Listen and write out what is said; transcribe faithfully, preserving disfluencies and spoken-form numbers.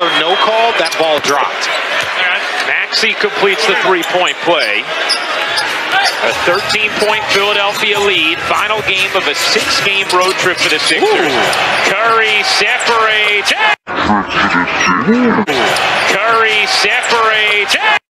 No call, that ball dropped. Maxey completes the three-point play. A thirteen-point Philadelphia lead. Final game of a six-game road trip for the Sixers. Ooh. Curry separates. Curry separates.